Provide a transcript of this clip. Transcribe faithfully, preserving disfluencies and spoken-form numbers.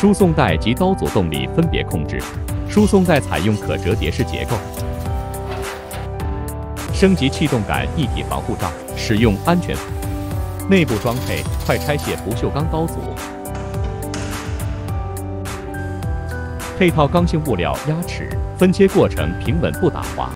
输送带及刀组动力分别控制。输送带采用可折叠式结构。升级气动感一体防护罩，使用安全。内部装配快拆卸不锈钢刀组，配套刚性物料压齿，分切过程平稳不打滑。